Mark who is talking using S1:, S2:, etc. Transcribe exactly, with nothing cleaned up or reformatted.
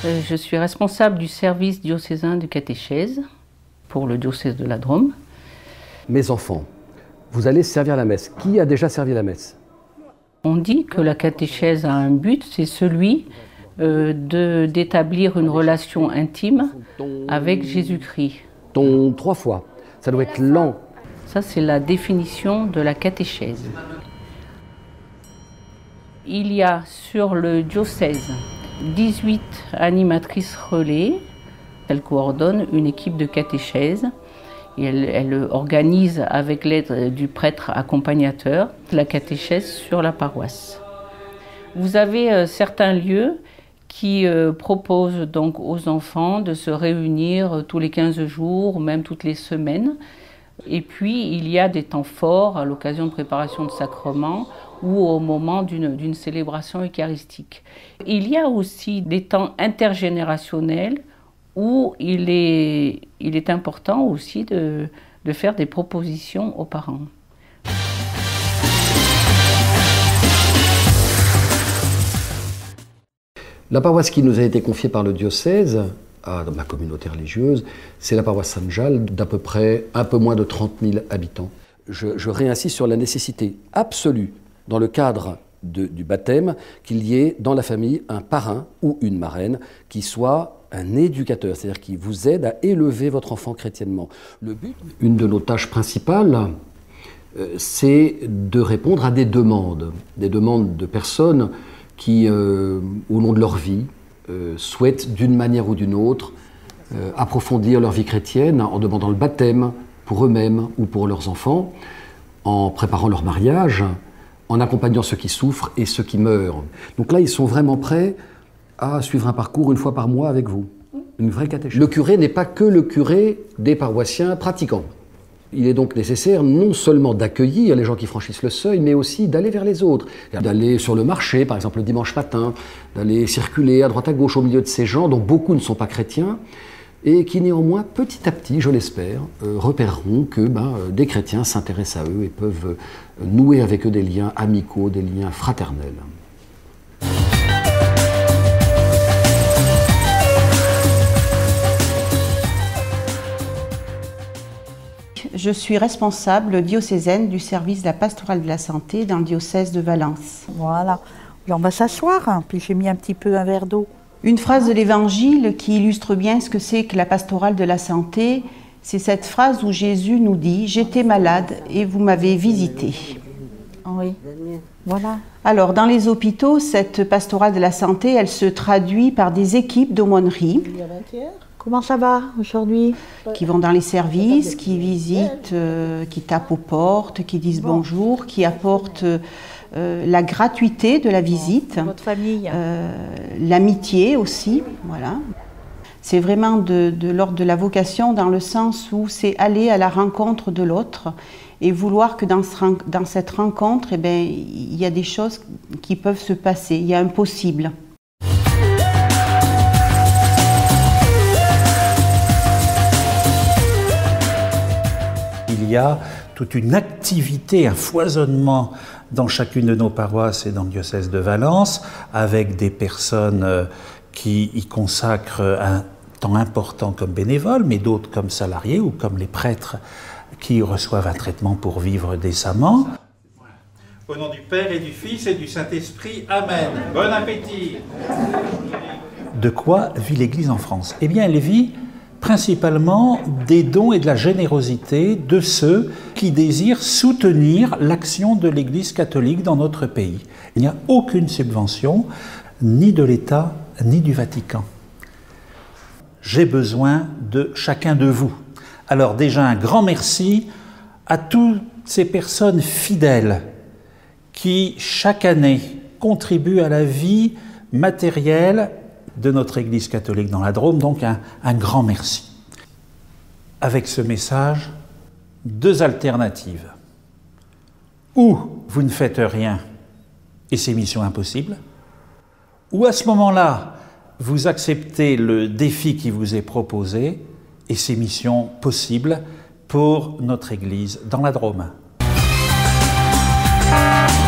S1: Je suis responsable du service diocésain de catéchèse pour le diocèse de la Drôme.
S2: Mes enfants, vous allez servir la messe. Qui a déjà servi la messe?
S1: On dit que la catéchèse a un but, c'est celui euh, de, d'établir une relation intime avec Jésus-Christ.
S2: Ton trois fois, ça doit être lent.
S1: Ça, c'est la définition de la catéchèse. Il y a sur le diocèse dix-huit animatrices relais. Elles coordonnent une équipe de catéchèse et elles, elles organisent avec l'aide du prêtre accompagnateur la catéchèse sur la paroisse. Vous avez euh, certains lieux qui euh, proposent donc aux enfants de se réunir tous les quinze jours, même toutes les semaines. Et puis il y a des temps forts à l'occasion de préparation de sacrements ou au moment d'une, d'une célébration eucharistique. Il y a aussi des temps intergénérationnels où il est, il est important aussi de, de faire des propositions aux parents.
S2: La paroisse qui nous a été confiée par le diocèse à ma communauté religieuse, c'est la paroisse Sainte-Jalle d'à peu près un peu moins de trente mille habitants. Je, je réinsiste sur la nécessité absolue, dans le cadre de, du baptême, qu'il y ait dans la famille un parrain ou une marraine qui soit un éducateur, c'est-à-dire qui vous aide à élever votre enfant chrétiennement. Le but, une de nos tâches principales, euh, c'est de répondre à des demandes, des demandes de personnes qui, euh, au long de leur vie, euh, souhaitent d'une manière ou d'une autre euh, approfondir leur vie chrétienne en demandant le baptême pour eux-mêmes ou pour leurs enfants, en préparant leur mariage, en accompagnant ceux qui souffrent et ceux qui meurent. Donc là, ils sont vraiment prêts à suivre un parcours une fois par mois avec vous. Une vraie catéchèse. Le curé n'est pas que le curé des paroissiens pratiquants. Il est donc nécessaire non seulement d'accueillir les gens qui franchissent le seuil, mais aussi d'aller vers les autres. D'aller sur le marché, par exemple le dimanche matin, d'aller circuler à droite à gauche au milieu de ces gens dont beaucoup ne sont pas chrétiens, et qui néanmoins, petit à petit, je l'espère, euh, repéreront que ben, euh, des chrétiens s'intéressent à eux et peuvent euh, nouer avec eux des liens amicaux, des liens fraternels.
S3: Je suis responsable diocésaine du service de la pastorale de la santé dans le diocèse de Valence.
S4: Voilà, on va s'asseoir, hein. Puis j'ai mis un petit peu un verre d'eau.
S3: Une phrase de l'Évangile qui illustre bien ce que c'est que la pastorale de la santé, c'est cette phrase où Jésus nous dit « J'étais malade et vous m'avez visité ».
S4: Oui, voilà.
S3: Alors, dans les hôpitaux, cette pastorale de la santé, elle se traduit par des équipes d'aumônerie.
S4: Comment ça va aujourd'hui?
S3: Qui vont dans les services, qui visitent, euh, qui tapent aux portes, qui disent bon. bonjour, qui apportent euh, la gratuité de la visite.
S4: Votre famille.
S3: Euh, l'amitié aussi, voilà. C'est vraiment de, de l'ordre de la vocation dans le sens où c'est aller à la rencontre de l'autre et vouloir que dans, ce, dans cette rencontre, eh bien, il y a des choses qui peuvent se passer, il y a un possible.
S5: Il y a toute une activité, un foisonnement dans chacune de nos paroisses et dans le diocèse de Valence, avec des personnes qui y consacrent un temps important comme bénévoles, mais d'autres comme salariés ou comme les prêtres qui reçoivent un traitement pour vivre décemment.
S6: Au nom du Père et du Fils et du Saint-Esprit, Amen. Bon appétit.
S5: De quoi vit l'Église en France? Eh bien, elle vit principalement des dons et de la générosité de ceux qui désirent soutenir l'action de l'Église catholique dans notre pays. Il n'y a aucune subvention, ni de l'État, ni du Vatican. J'ai besoin de chacun de vous. Alors déjà, un grand merci à toutes ces personnes fidèles qui, chaque année, contribuent à la vie matérielle de notre Église catholique dans la Drôme, donc un, un grand merci. Avec ce message, deux alternatives. Ou vous ne faites rien et c'est mission impossible, ou à ce moment-là, vous acceptez le défi qui vous est proposé et c'est mission possible pour notre Église dans la Drôme.